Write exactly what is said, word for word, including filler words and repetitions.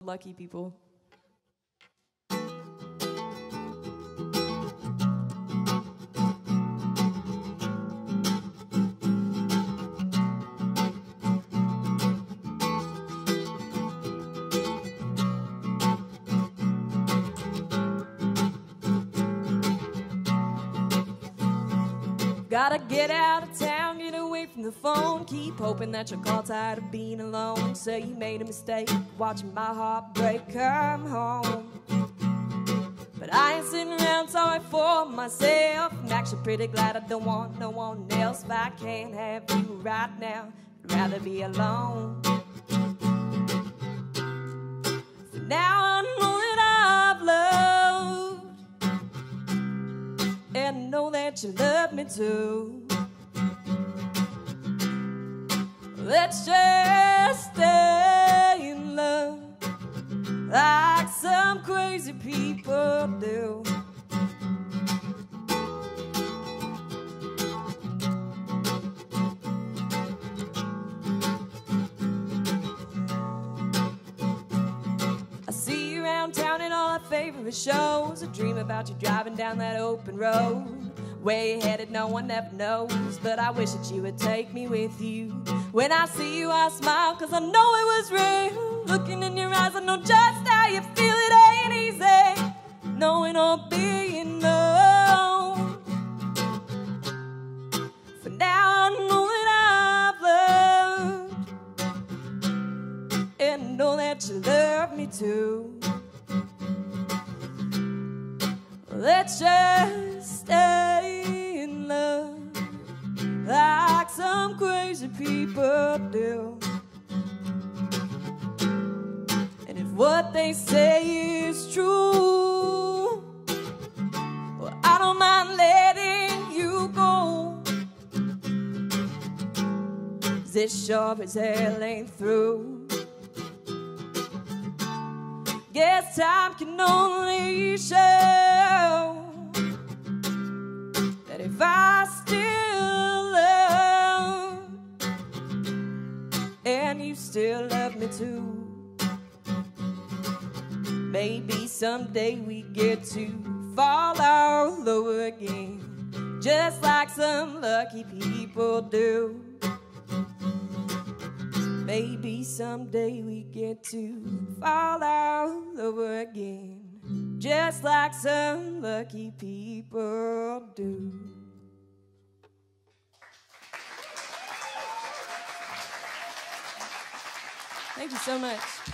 lucky people. Gotta get out of town, get away from the phone. Keep hoping that you're caught tired of being alone. Say you made a mistake, watching my heart break, come home. But I ain't sitting around sorry for myself. I'm actually pretty glad I don't want no one else. If I can't have you right now, I'd rather be alone. For now I know that I've loved, and I know that you love me too. Let's just stay in love like some crazy people do. I see you around town in all our favorite shows. I dream about you driving down that open road. Where you headed, no one ever knows. But I wish that you would take me with you. When I see you, I smile, cause I know it was real. Looking in your eyes, I know just how you feel. It ain't easy knowing or being known. For now, I know that I've loved, and I know that you love me too. Let's just stay in love like some crazy people do. And if what they say is true, well, I don't mind letting you go. 'Cause this sure as hell ain't through. Guess time can only show that if I still love, and you still love me too, maybe someday we get to fall all over again, just like some lucky people do. Maybe someday we get to fall all over again, just like some lucky people do. Thank you so much.